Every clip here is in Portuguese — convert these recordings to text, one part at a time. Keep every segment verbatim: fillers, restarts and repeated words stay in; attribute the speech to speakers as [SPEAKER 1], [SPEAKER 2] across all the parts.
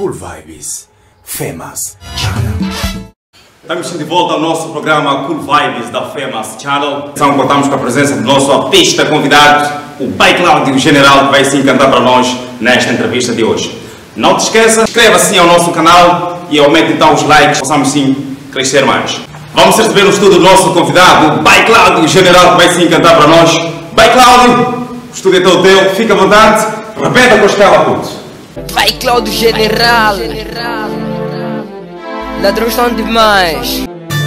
[SPEAKER 1] Cool Vibes, Famous Channel.
[SPEAKER 2] Estamos de volta ao nosso programa Cool Vibes da Famous Channel. Então, contamos com a presença do nosso artista convidado, o Pai Cláudio General, que vai se encantar para nós nesta entrevista de hoje. Não te esqueça, inscreva-se ao nosso canal e aumente então os likes, possamos sim crescer mais. Vamos receber no estúdio o nosso convidado, o Pai Cláudio General, que vai se encantar para nós. Pai Cláudio, o estúdio é todo teu, fica à vontade, repeta com a escala, puto.
[SPEAKER 3] Pai Cláudio General, ladrões são demais.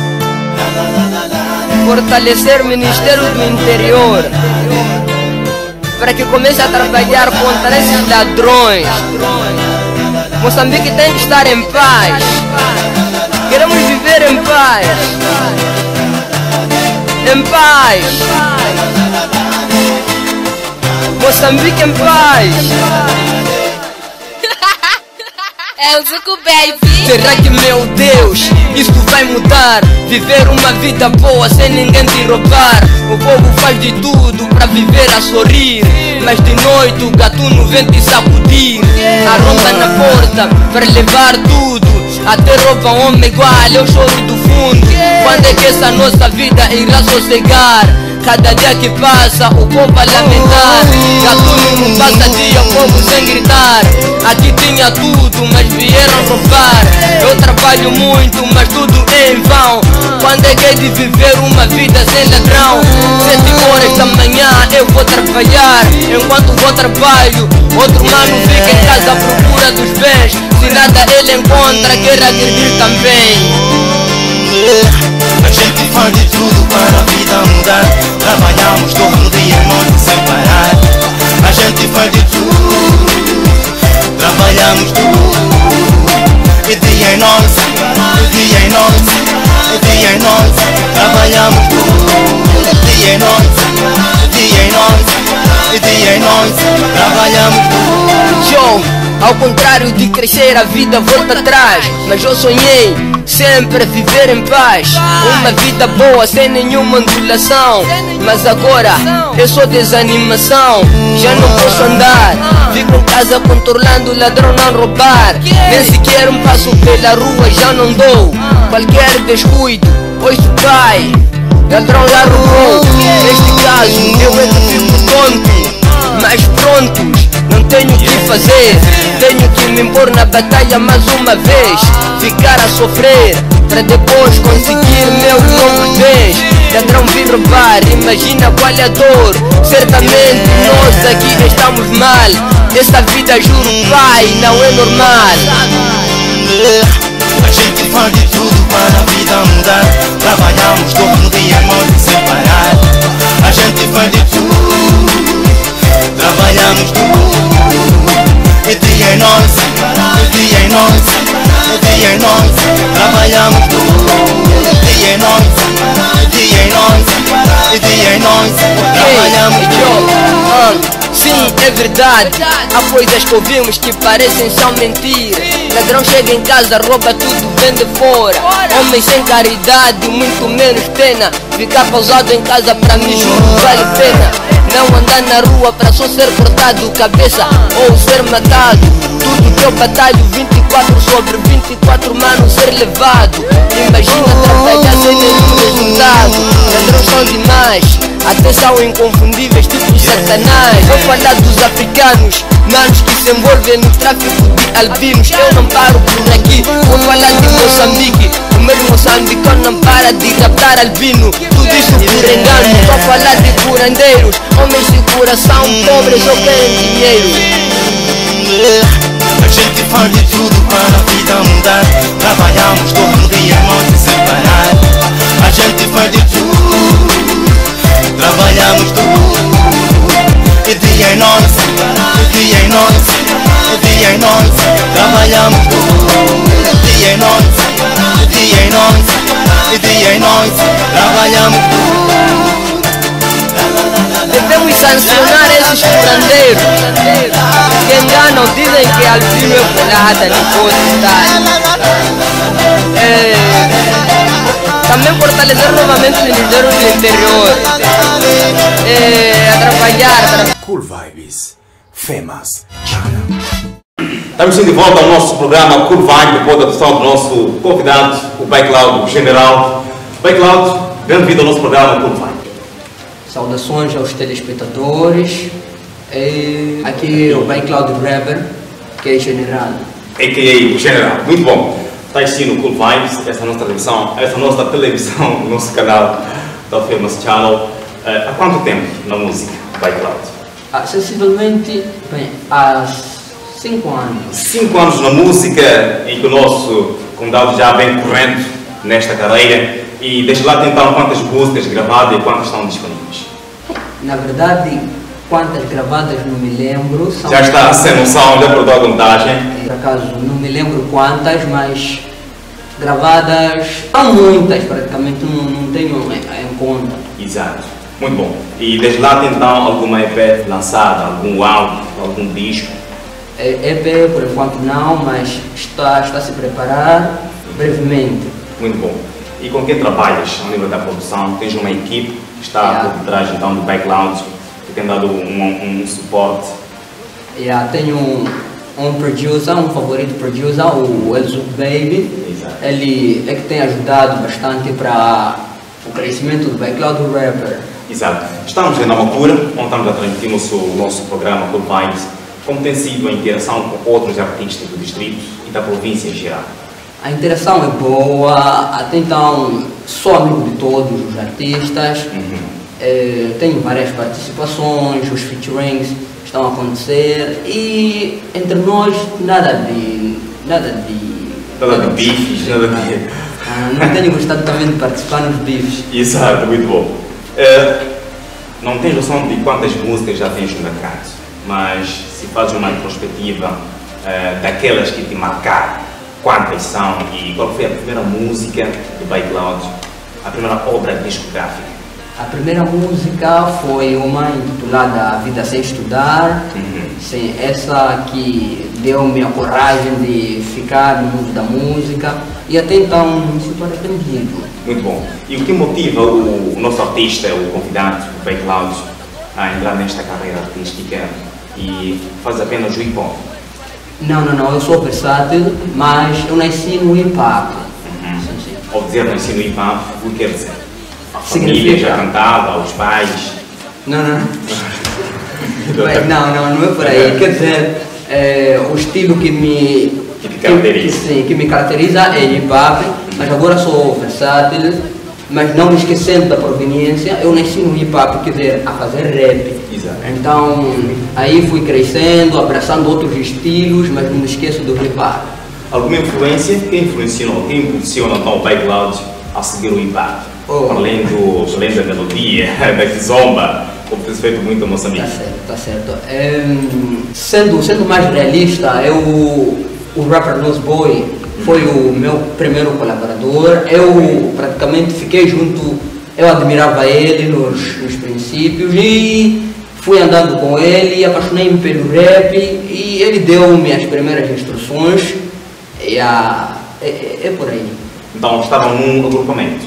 [SPEAKER 3] Fortalecer o Ministério do Interior para que comece a trabalhar contra esses ladrões. Moçambique tem que estar em paz. Queremos viver em paz. Em paz. Moçambique em paz.
[SPEAKER 4] É o Zuko Baby.
[SPEAKER 3] Será que, meu Deus, isso vai mudar? Viver uma vida boa sem ninguém te roubar. O povo faz de tudo pra viver a sorrir, mas de noite o gatuno vem te sacudir. Arromba na porta para levar tudo, até rouba homem igual eu choro do fundo. Quando é que essa nossa vida irá sossegar? Cada dia que passa o povo a lamentar. Gatuno não passa dia, o povo sem gritar. Aqui tinha tudo, mas vieram roubar. Eu trabalho muito, mas tudo é em vão. Quando é que é de viver uma vida sem ladrão? Sete horas da manhã eu vou trabalhar. Enquanto vou trabalho, outro mano fica em casa à procura dos bens. Se nada ele encontra, quer agredir também.
[SPEAKER 5] A gente faz de tudo para a vida mudar. Trabalhamos todo dia e noite sem parar. A gente faz de tudo, trabalhamos tudo. E dia e noite, e dia e noite, e dia e noite. Trabalhamos tudo, dia e noite, dia e noite, e dia e noite. Trabalhamos tudo.
[SPEAKER 3] Show! Ao contrário de crescer, a vida volta atrás. Mas eu sonhei sempre viver em paz, uma vida boa sem nenhuma ondulação. Mas agora é só desanimação. Já não posso andar, fico em casa controlando o ladrão não roubar. Nem sequer um passo pela rua já não dou. Qualquer descuido, ouço pai, ladrão já roubou. Neste caso eu é que fico tonto, mas prontos não tenho o que fazer. Tenho que me impor na batalha mais uma vez. Ficar a sofrer para depois conseguir meus novos bens. Ladrão vir roubar, imagina qual é a dor. Certamente nós aqui estamos mal. Essa vida, juro pai, não é normal.
[SPEAKER 5] A gente faz de tudo para a vida mudar. Trabalhamos todo dia e noite sem parar. A gente faz de tudo, trabalhamos tudo. E dia e noite, e dia e noite, e dia e noite. Trabalhamos tudo. Dia e noite, dia e noite, e dia e noite. Trabalhamos tudo.
[SPEAKER 3] Sim, é verdade. Há coisas que ouvimos que parecem só mentir. Ladrão chega em casa, rouba tudo, vende fora. Homem sem caridade, muito menos pena. Ficar pausado em casa pra mim juro vale pena. Não andar na rua pra só ser cortado cabeça ou ser matado. Tudo que eu batalho, vinte e quatro sobre vinte e quatro mano ser levado. Imagina trabalhar sem nenhum resultado. Ladrões são demais, até são inconfundíveis, tipo satanás. Vou falar dos africanos, manos que se envolvem no tráfico de albinos. Eu não paro por aqui, vou falar de Moçambique. O mesmo moçambicano não para de raptar albino. Tudo isso por engano. Vou falar de curandeiros, homens de coração pobres ou querem dinheiro.
[SPEAKER 5] A gente faz de tudo para a vida mudar. Trabalhamos todo dia e noite sem parar. A gente faz de tudo, trabalhamos tudo. E dia e noite, e dia e noite, e dia e noite. Trabalhamos tudo. Dia e noite, e dia e noite, e dia e noite. Trabalhamos tudo.
[SPEAKER 3] Devemos sancionar esses curandeiros que enganam, dizem que albino é bolada, não pode estar. É, também fortalecer novamente o Ministério do Interior. É, a trabalhar.
[SPEAKER 1] Cool Vibes, Famous Channel.
[SPEAKER 2] Estamos de volta ao nosso programa Cool Vibe, depois da adoção do nosso convidado, o Bicloud, o General. Bicloud, bem-vindo ao nosso programa Cool Vibe.
[SPEAKER 3] Saudações aos telespectadores. E aqui é o Bicloud Rapper, que é General.
[SPEAKER 2] A K A o General. Muito bom. Está aqui no Cool Vibes, essa é a nossa televisão, essa é a nossa televisão, o nosso canal da Famous Channel. Uh, há quanto tempo na música, Bicloud?
[SPEAKER 3] Ah, sensivelmente, bem, há cinco anos.
[SPEAKER 2] Cinco anos na música e que o nosso convidado já vem correndo nesta carreira. E deixa lá tentar quantas músicas gravadas e quantas estão disponíveis.
[SPEAKER 3] Na verdade, quantas gravadas não me lembro. São
[SPEAKER 2] já está sem noção, já perdeu a contagem.
[SPEAKER 3] Por acaso não me lembro quantas, mas gravadas são muitas, praticamente não, não tenho em conta.
[SPEAKER 2] Exato, muito bom. E desde lá tem então alguma E P lançada, algum álbum, algum disco?
[SPEAKER 3] E P por enquanto não, mas está, está a se preparar brevemente.
[SPEAKER 2] Muito bom. E com quem trabalhas ao nível da produção? Tens uma equipe que está
[SPEAKER 3] yeah.
[SPEAKER 2] por trás então do Bicloud, que tem dado um, um suporte?
[SPEAKER 3] Yeah, tenho um, um producer, um favorito producer, o Elzuk Baby.
[SPEAKER 2] Exato.
[SPEAKER 3] Ele é que tem ajudado bastante para o crescimento do Bicloud Rapper.
[SPEAKER 2] Exato. Estamos em Namacura, onde estamos a transmitir o nosso, nosso programa Cool Vibes. Como tem sido a interação com outros artistas do distrito e da província em geral?
[SPEAKER 3] A interação é boa, até então sou amigo de todos os artistas,
[SPEAKER 2] uhum.
[SPEAKER 3] é, tenho várias participações, os featurings estão a acontecer e entre nós nada de... nada de...
[SPEAKER 2] Nada de bifes, nada de...
[SPEAKER 3] Ah, não tenho gostado também de participar nos bifes.
[SPEAKER 2] Exato, muito bom. Uh, não tens noção de quantas músicas já tens no mercado, mas se fazes uma retrospectiva uh, daquelas que te marcaram, quantas são e qual foi a primeira música do Bicloud, a primeira obra discográfica?
[SPEAKER 3] A primeira música foi uma intitulada A Vida Sem Estudar.
[SPEAKER 2] Uhum.
[SPEAKER 3] Sim, essa que deu-me a coragem de ficar no mundo da música e até então não me sinto arrependido.
[SPEAKER 2] Muito bom. E o que motiva o, o nosso artista, o convidado, o Bicloud, a entrar nesta carreira artística e faz apenas o hip hop?
[SPEAKER 3] Não, não, não, eu sou versátil, mas eu nasci no hip hop.
[SPEAKER 2] Uhum. Sim, sim. Ao dizer nasci no hip hop, o que quer dizer? A
[SPEAKER 3] Significa...
[SPEAKER 2] família já cantava, os pais?
[SPEAKER 3] Não, não. Mas, não, não, não é por aí. Quer dizer, é, o estilo que me...
[SPEAKER 2] Que te caracteriza.
[SPEAKER 3] Que, sim, que me caracteriza é hip hop, mas agora sou versátil, mas não me esquecendo da proveniência, eu nasci no hip hop, quer dizer, a fazer rap.
[SPEAKER 2] Exato.
[SPEAKER 3] Então, aí fui crescendo, abraçando outros estilos, mas não me esqueço do hip hop.
[SPEAKER 2] Alguma influência? Quem influenciou, quem impulsiona então o Bicloud a seguir o hip hop?
[SPEAKER 3] Oh.
[SPEAKER 2] Além, do, além da melodia, da kizomba, como tem feito muito em Moçambique.
[SPEAKER 3] Tá certo, tá certo. É, sendo, sendo mais realista, eu, o rapper Noseboy foi o meu primeiro colaborador. Eu praticamente fiquei junto, eu admirava ele nos, nos princípios e fui andando com ele, apaixonei-me pelo rap e ele deu-me as primeiras instruções e a, é, é por aí.
[SPEAKER 2] Então estavam num agrupamento?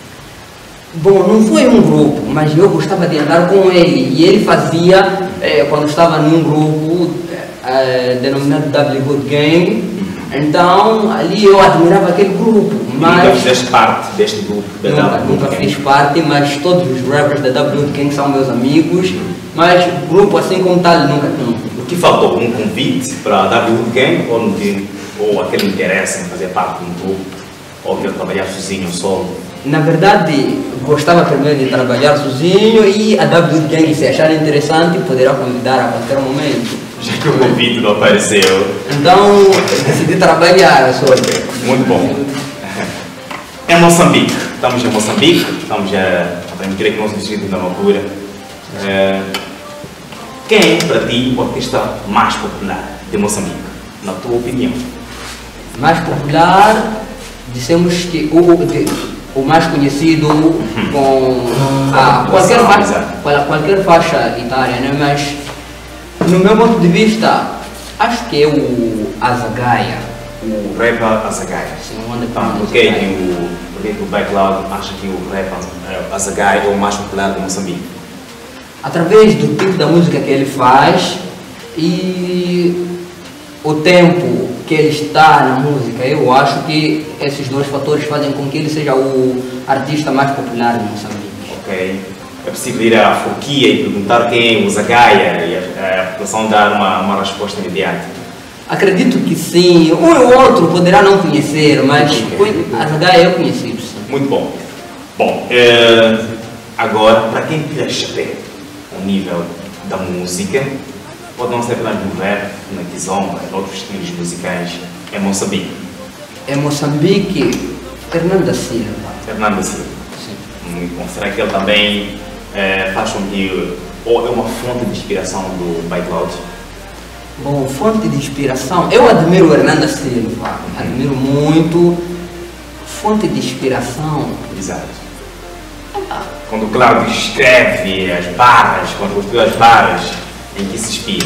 [SPEAKER 3] Bom, não foi um grupo, mas eu gostava de andar com ele e ele fazia, é, quando estava num grupo é, denominado W Good Gang, então ali eu admirava aquele grupo. Mas
[SPEAKER 2] nunca fizeste parte deste grupo da
[SPEAKER 3] nunca,
[SPEAKER 2] W Good
[SPEAKER 3] nunca
[SPEAKER 2] Gang?
[SPEAKER 3] Fiz parte, mas todos os rappers da W Good Gang são meus amigos, mas grupo assim como tal nunca tinha.
[SPEAKER 2] O que faltou? Um convite para a W Good Gang ou, não tinha, ou aquele interesse em fazer parte de um grupo ou querer trabalhar sozinho, solo?
[SPEAKER 3] Na verdade, gostava primeiro de trabalhar sozinho e a W Gang, se achar interessante, poderá convidar a qualquer momento.
[SPEAKER 2] Já que o convite não apareceu.
[SPEAKER 3] Então, decidi trabalhar só.
[SPEAKER 2] Muito bom. É Moçambique. Estamos em Moçambique, estamos a transmitir aqui o nosso distrito da Namacura. É... Quem é para ti o artista mais popular de Moçambique, na tua opinião?
[SPEAKER 3] Mais popular, dissemos que o, o, o mais conhecido com a qualquer, faixa, qualquer faixa etária, né? Mas no meu ponto de vista, acho que é o Azagaia.
[SPEAKER 2] O rapper Azagaia.
[SPEAKER 3] Sim, o Wonder
[SPEAKER 2] Então, por que o, o Bicloud acha que o rapper Azagaia é o mais popular de Moçambique?
[SPEAKER 3] Através do tipo da música que ele faz e
[SPEAKER 6] o tempo que ele está na música. Eu acho que esses dois fatores fazem com que ele seja o artista mais popular de Moçambique.
[SPEAKER 2] Ok. É possível ir à Forquia e perguntar quem é o Zagaia e a, a população dar uma, uma resposta imediata?
[SPEAKER 6] Acredito que sim. Um ou outro poderá não conhecer, mas okay. A Zagaia eu conheci. Sim.
[SPEAKER 2] Muito bom. Bom, eh, agora, para quem quer saber o nível da música, pode não ser apenas no rap, na kizomba, em outros estilos musicais, é Moçambique.
[SPEAKER 6] É Moçambique, Hernanda Silva.
[SPEAKER 2] Hernanda Silva.
[SPEAKER 6] Sim.
[SPEAKER 2] Muito bom. Será que ele também é, faz com que, ou é uma fonte de inspiração do ByCloud?
[SPEAKER 6] Bom, fonte de inspiração, eu admiro o Hernanda Silva, admiro muito. Fonte de inspiração.
[SPEAKER 2] Exato. Ah. Quando o Cláudio escreve as barras, quando construiu as barras, em que se inspira?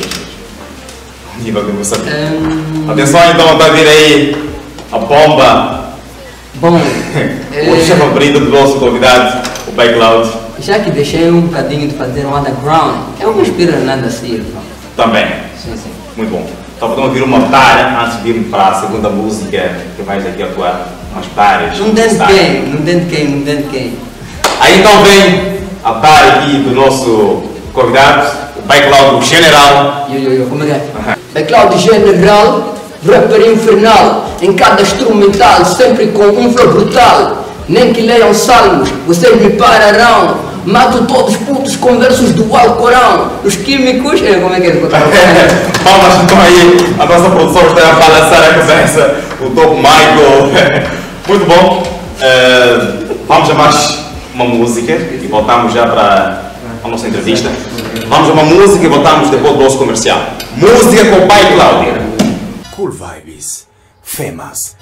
[SPEAKER 2] O nível de Moçambique. Um... Atenção então, está a vir aí a bomba.
[SPEAKER 6] Bom,
[SPEAKER 2] o chefe favorito do nosso convidado, o ByCloud.
[SPEAKER 6] Já que deixei um bocadinho de fazer um underground, eu me inspiro em Hernanda Silva.
[SPEAKER 2] Também?
[SPEAKER 6] Sim, sim.
[SPEAKER 2] Muito bom. Então podemos ouvir uma para antes de irmos para a segunda música que vais aqui atuar. Umas pares.
[SPEAKER 6] Não dentro de quem, não dentro de quem, não dentro de quem.
[SPEAKER 2] Aí então vem a par aqui do nosso convidado, o ByCloud General.
[SPEAKER 6] Yo, yo, yo, como é que é? Uh-huh. ByCloud General, rapper infernal, em cada instrumental, sempre com um flow brutal. Nem que leiam salmos, vocês me pararão. Mato todos putos com versos do Alcorão. Os químicos, é, como é que é?
[SPEAKER 2] Vamos então aí, a nossa produção está a balançar a cabeça, o Top Michael. Muito bom. Uh, vamos a mais uma música e voltamos já para a nossa entrevista. Vamos a uma música e voltamos depois do nosso comercial. Música com o ByCloud.
[SPEAKER 1] Cool Vibes, Femas.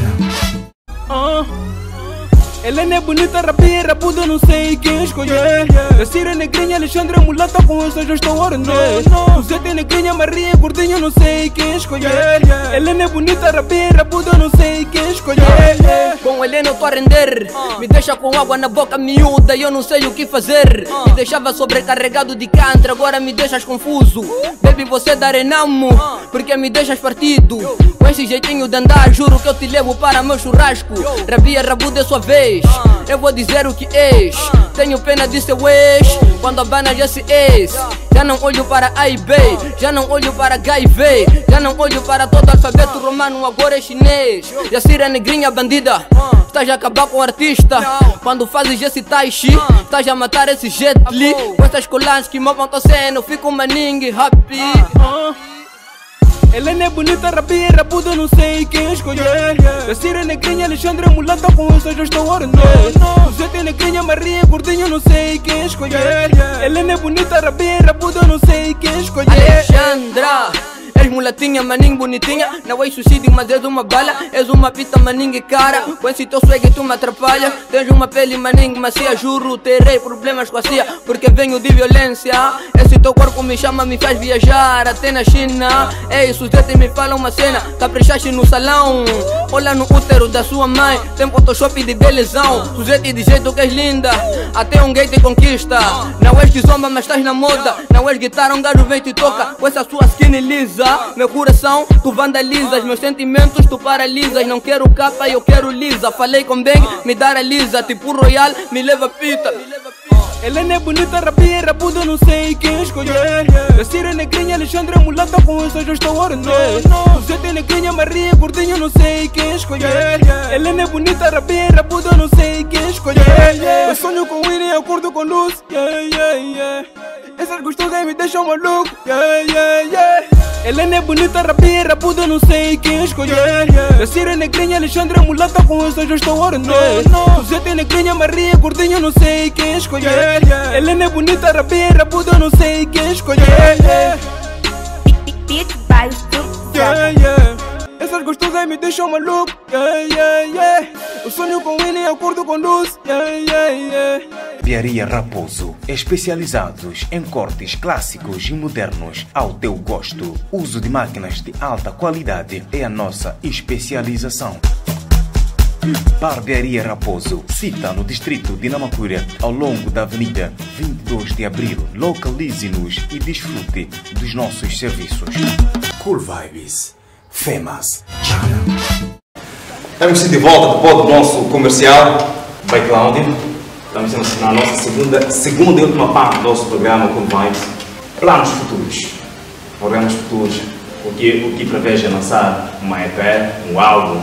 [SPEAKER 7] Uh. Helena é bonita, rapinha, rabuda, não sei quem escolher. A Cira negrinha, Alexandre mulata, com essa já estou a render. José negrinha, Maria gordinha, não sei quem escolher. Helena é bonita, rapinha, rabuda, não sei quem escolher.
[SPEAKER 3] Com Helena eu tô a render. Me deixa com água na boca miúda e eu não sei o que fazer. Me deixava sobrecarregado de cantra, agora me deixas confuso. Baby, você da Renamo, porque me deixas partido. Com esse jeitinho de andar, juro que eu te levo para meu churrasco. Rabia, rabuda é sua vez. Eu vou dizer o que és. Tenho pena de seu ex. Quando a bana já se ex. Já não olho para A e B. Já não olho para H I V. Já não olho para todo alfabeto romano, agora é chinês. Já Cira negrinha bandida. Estás a acabar com o artista. Quando fazes esse tai chi, estás a matar esse Jet Li. Com essas colagens que movam tua cena, eu fico maningue happy.
[SPEAKER 7] Helena é bonita, rapinha, rabuda, não sei quem escolher. A Cira negrinha, Alexandre mulata, com essa já estou a render. José negrinha, Maria gordinha, não sei quem escolher. Helena é bonita, rapinha, rabuda, não sei quem escolher.
[SPEAKER 3] Alexandra, és mulatinha, maninho bonitinha. Não és suicídio, mas és uma bala. És uma pita, maninho e cara. Com esse teu swag tu me atrapalha. Tens uma pele, maninho macia. Juro, terei problemas com a cia, porque venho de violência. Esse teu corpo me chama, me faz viajar até na China. Ei, Suzete me fala uma cena. Caprichaste no salão. Olha no útero da sua mãe. Tem Photoshop de belezão. Suzete de jeito que és linda. Até um gay te conquista. Não és que zomba, mas estás na moda. Não és guitarra, um gajo vem te toca. Com essa sua skin lisa. Meu coração, tu vandalizas. Meus sentimentos, tu paralisas. Não quero capa, eu quero lisa. Falei com Bang, me dar a lisa. Tipo Royal, me leva pita.
[SPEAKER 7] Helena é bonita, rapinha, rabuda, não sei quem escolher. A Cira negrinha, Alexandre mulata, com essa já estou a render. José negrinha, Maria gordinha, não sei quem escolher. Helena é bonita, rapinha, rabuda, não sei quem escolher. Eu sonho com Winnie, acordo com luz. Yeah, yeah, yeah. Essas gostosas me deixam maluco. Yeah, yeah, yeah. Helena é bonita, rapinha, rabuda, não sei quem escolher. A Cira negrinha, Alexandre mulata, com essa já estou a render. José negrinha, Maria gordinha, não sei quem escolher. Helena é bonita, rapinha, rabuda, não sei quem escolher. Yeah, yeah. Essas gostosas me deixam maluco. Yeah, yeah, yeah. Eu sonho com Winnie, acordo com luz. Yeah, yeah, yeah.
[SPEAKER 1] Barbearia Raposo, especializados em cortes clássicos e modernos ao teu gosto. Uso de máquinas de alta qualidade é a nossa especialização. Barbearia Raposo, cita no distrito de Namacura, ao longo da avenida vinte e dois de abril. Localize-nos e desfrute dos nossos serviços. Cool Vibes, FEMAS.
[SPEAKER 2] Estamos de volta depois do nosso comercial, Bem Cláudio. Estamos na nossa segunda, segunda e última parte do nosso programa Cool Vibes. Planos futuros, programas futuros, o que, o que preveja lançar uma E P, um álbum?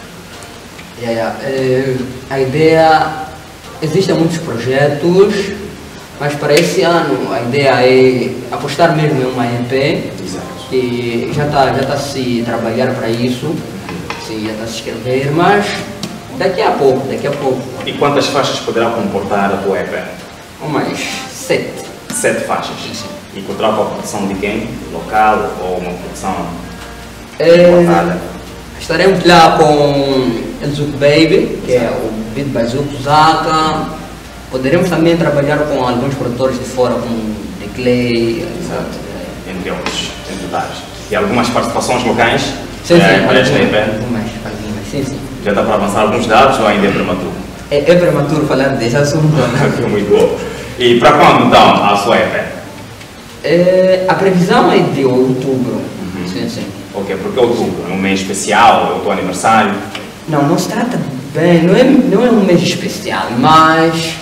[SPEAKER 6] Yeah, yeah. Uh, a ideia, existem muitos projetos, mas para esse ano a ideia é apostar mesmo em uma E P.
[SPEAKER 2] Exato.
[SPEAKER 6] E já está já tá se trabalhar para isso, sim, já está a se escrever, mas daqui a pouco, daqui a pouco.
[SPEAKER 2] E quantas faixas poderá comportar a tua E P?
[SPEAKER 6] Umas sete.
[SPEAKER 2] Sete faixas.
[SPEAKER 6] Sim.
[SPEAKER 2] E contará com a produção de quem? Local ou uma produção
[SPEAKER 6] É,
[SPEAKER 2] importada?
[SPEAKER 6] estaremos lá com El Zouk Baby, que é o beat by Zouk Zaka. Poderemos também trabalhar com alguns produtores de fora, como The Clay.
[SPEAKER 2] Exato. Entre outros, entre vários. E algumas participações locais?
[SPEAKER 6] Sim,
[SPEAKER 2] é,
[SPEAKER 6] sim,
[SPEAKER 2] para esta E P?
[SPEAKER 6] algumas, algumas, sim, sim.
[SPEAKER 2] Já está para avançar alguns dados ou ainda é prematuro?
[SPEAKER 6] É, é prematuro falar desse assunto.
[SPEAKER 2] Aqui é muito bom. E para quando então a sua E P?
[SPEAKER 6] É, a previsão é de outubro.
[SPEAKER 2] Uhum.
[SPEAKER 6] Sim, sim.
[SPEAKER 2] Ok, porque outubro é um mês especial, é o teu aniversário.
[SPEAKER 6] Não, não se trata bem, não é, não é um mês especial, mas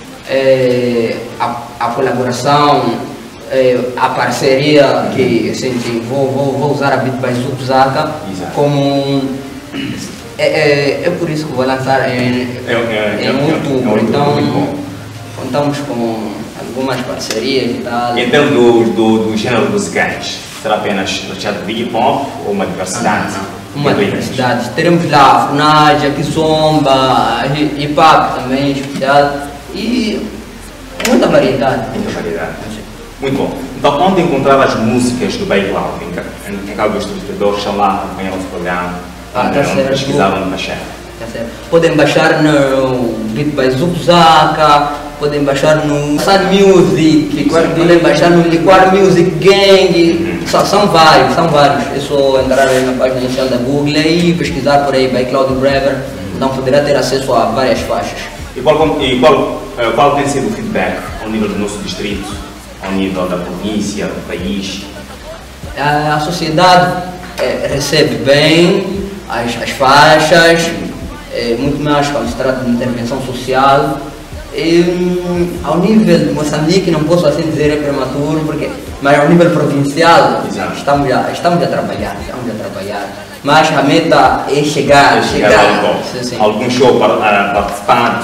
[SPEAKER 6] é, a, a colaboração, é, a parceria que assim, que vou, vou, vou usar a Beat by Zouk Zaka como um, é, é, é por isso que vou lançar em,
[SPEAKER 2] É, é,
[SPEAKER 6] em
[SPEAKER 2] é,
[SPEAKER 6] outubro,
[SPEAKER 2] é, é, é,
[SPEAKER 6] então
[SPEAKER 2] muito bom.
[SPEAKER 6] contamos com algumas parcerias e tal.
[SPEAKER 2] E em termos do, do, do gênero musicais, será apenas recheado de hip hop ou uma diversidade?
[SPEAKER 6] Uma diversidade. Teremos lá a Funage, a Kizomba, hip hop também especial e muita variedade.
[SPEAKER 2] Muita variedade. Muito bom. Então, onde encontrar as músicas do Bem Cloud? Em, em, em que alguns distribuidores estão lá, acompanham o nosso programa,
[SPEAKER 6] Ah,
[SPEAKER 2] onde,
[SPEAKER 6] tá
[SPEAKER 2] onde
[SPEAKER 6] certo.
[SPEAKER 2] pesquisaram no baixar.
[SPEAKER 6] Tá certo. Podem baixar no Beat by Zouk Zaka, podem baixar no Sun Music, podem baixar no Liquar Music Gang. São, são vários, são vários. É só entrar aí na página inicial da Google e pesquisar por aí by Cloud Brever, então poderá ter acesso a várias faixas.
[SPEAKER 2] E qual, e qual, eh, qual tem sido o feedback ao nível do nosso distrito, ao nível da província, do país?
[SPEAKER 6] A, a sociedade eh, recebe bem as, as faixas, eh, muito mais quando se trata de intervenção social. E, hum, ao nível de Moçambique, não posso assim dizer é prematuro, porque, mas ao nível provincial estamos a, estamos a trabalhar, estamos a trabalhar. Mas a meta é chegar,
[SPEAKER 2] É chegar
[SPEAKER 6] chegar.
[SPEAKER 2] ao bom.
[SPEAKER 6] Sim, sim.
[SPEAKER 2] Algum show para, uh, participado?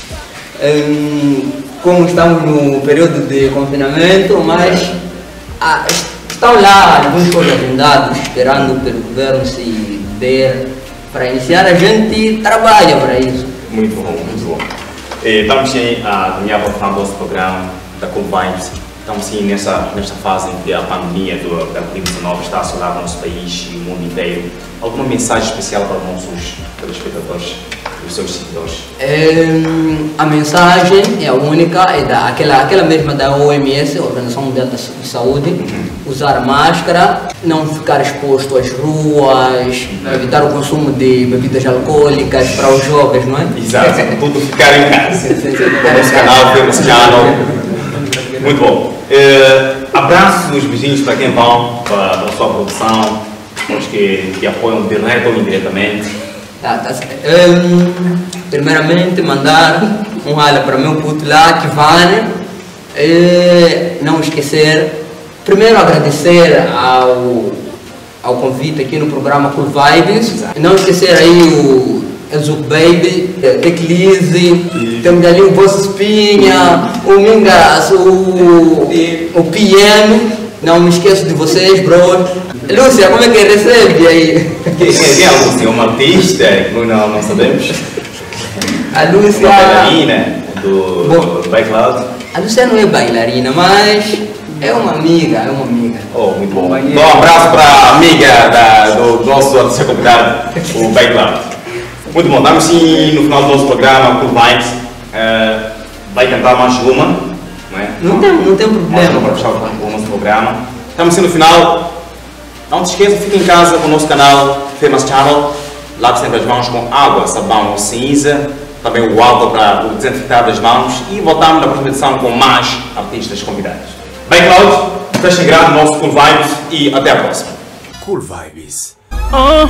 [SPEAKER 6] Hum, como estamos no período de confinamento, mas ah, estão lá alguns shows agendados, esperando pelo governo se der para iniciar. A gente trabalha para isso.
[SPEAKER 2] Muito bom, muito bom. E estamos sim a caminhar para o final do nosso programa da Cool Vibes. Estamos sim nessa, nesta fase em que a pandemia do, da covid dezenove está a assolar o nosso país e o mundo inteiro. Alguma mensagem especial para os nossos telespectadores e os seus seguidores?
[SPEAKER 6] Hum, a mensagem é a única, é da, aquela, aquela mesma da O M S, Organização Mundial de Saúde. Uhum. Usar máscara, não ficar exposto às ruas, uhum. evitar o consumo de bebidas alcoólicas para os jovens, não é?
[SPEAKER 2] Exato, tudo ficar em casa. O nosso canal, o nosso canal. Muito bom. Uh, abraços, beijinhos para quem vão, para, para a sua produção, os que, que apoiam direto ou indiretamente.
[SPEAKER 6] Tá, tá. Um, primeiramente, mandar um alô para o meu puto lá, Kivane. E não esquecer, primeiro agradecer ao, ao convite aqui no programa Cool Vibes. Não esquecer aí o El Zouk Baby, Teclise, temos ali o Boss Espinha, o Mingas, o, o P M. Não me esqueço de vocês, bro. Lúcia, como é que recebe aí?
[SPEAKER 2] Quem é a Lúcia? Uma artista? Não, não sabemos.
[SPEAKER 6] A Lúcia...
[SPEAKER 2] Uma bailarina do, do Bem Cloud?
[SPEAKER 6] A Lúcia não é bailarina, mas é uma amiga, é uma amiga.
[SPEAKER 2] Oh, muito bom. Então, um abraço para a amiga da, do nosso artista convidado, o Bem Cloud. Muito bom, estamos sim no final do nosso programa, Cool Vibes. Uh, vai cantar mais uma, não é?
[SPEAKER 6] Não tem, não tem problema.
[SPEAKER 2] Para fechar o nosso programa. Estamos sim no final. Não te esqueça, fique em casa com o nosso canal FEMAS Channel. Lave sempre as mãos com água, sabão ou cinza. Também o álcool para o desinfetar das mãos. E voltamos na próxima edição com mais artistas convidados. Bem, Cláudio, fecha em grande o nosso Cool Vibes e até a próxima.
[SPEAKER 1] Cool Vibes.
[SPEAKER 7] uh.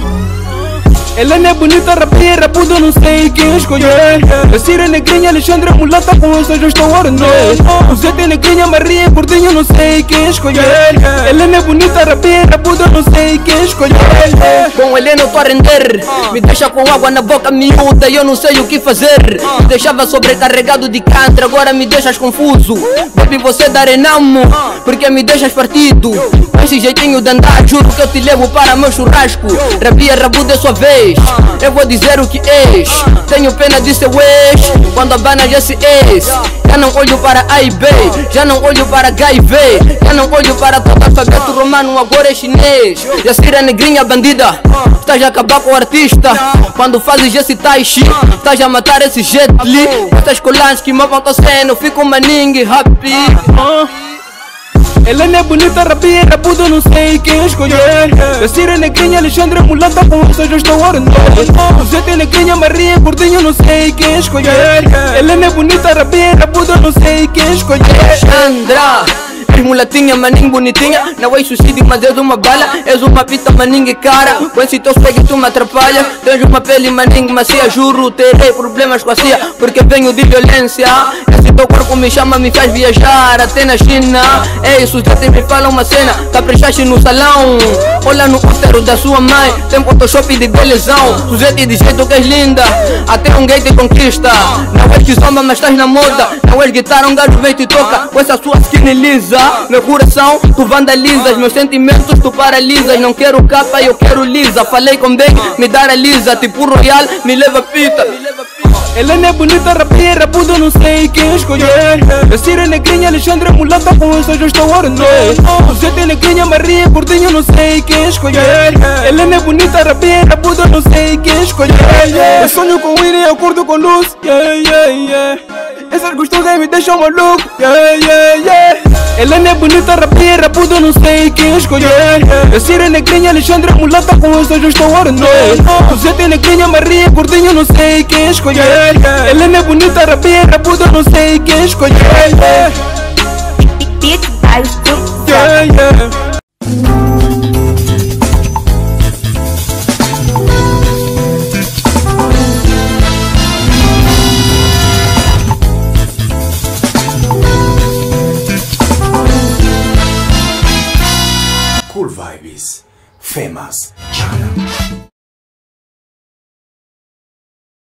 [SPEAKER 7] Ela não é bonita, rapinha, rapuda, não sei quem escolher. A Cira negrinha, Alexandra mulata, com essa eu estou a ordener. O Zé tem negrinha, Maria, gordinho, não sei quem escolher. Ela não é bonita, rapinha, rapuda, não sei quem escolher.
[SPEAKER 6] Com ele não tô a render, me deixa com água na boca miúda e eu não sei o que fazer. Me deixava sobrecarregado de cantra, agora me deixas confuso. Baby, você da Renamo, porque me deixas partido. Com esse jeitinho de andar, juro que eu te levo para meu churrasco. Rabia, rabuda é sua vez, eu vou dizer o que és. Tenho pena de seu ex, quando abana já se ex. Já não olho para A e B, já não olho para H I V. Já não olho para todo alfabeto romano, agora é chinês. Já Cira negrinha bandida, estás a acabar com o artista. Quando fazes esse tai chi, estás a matar esse Jet Li. Estas colagens que mavam tua cena, eu fico maningue happy.
[SPEAKER 7] uh. Ela não é bonita, rapinha, rapuda, não sei quem escolher. A Cira negrinha, Alexandra mulata, com essa eu estou a ordener. O Zé tem negrinha, Maria, gordinho, não sei quem escolher. Ela não é bonita, rapinha, rapuda, não sei quem escolher.
[SPEAKER 6] Alexandra, és mulatinha, maninho bonitinha. Não és suicídio, mas és uma bala. És uma pita, maninho e cara. Com esse teu swag tu me atrapalha. Tens uma pele, maninho macia. Juro, terei problemas com a cia, porque venho de violência. Esse teu corpo me chama, me faz viajar até na China. Ei, sujeito me fala uma cena, caprichaste no salão. Olha no útero da sua mãe, tem photoshop de belezão. Sujeito de jeito que és linda, até um gay te conquista. Não és que zomba, mas estás na moda. Não és guitarra, um gajo vem te toca. Com essa sua skin lisa, meu coração tu vandalizas, meus sentimentos tu paralisas. Não quero capa, eu quero lisa. Falei com bem, me dar a lisa. Tipo Royal, me leva pita.
[SPEAKER 7] Ela não é bonita, rapinha, rapuda, não sei quem escolher. A Cira negrinha, Alexandra mulata, com essa eu estou a ordener. O Zé tem negrinha, Maria, gordinho, não sei quem escolher. Ela não é bonita, rapinha, rapuda, não sei quem escolher. Eu sonho com Winnie, eu curto com luz. Yeah, yeah, yeah. Essas gostosas me deixam maluco. Yeah, yeah, yeah. Ela não é bonita, rapinha, rapuda, não sei quem escolher. A Cira negrinha, Alexandra mulata, com essa eu estou a ordener. O Zé tem negrinha, Maria, gordinho, não sei quem escolher. Ela não é bonita, rapinha, rapuda, não sei quem escolher.
[SPEAKER 8] Beat by Stu.
[SPEAKER 7] Yeah, yeah.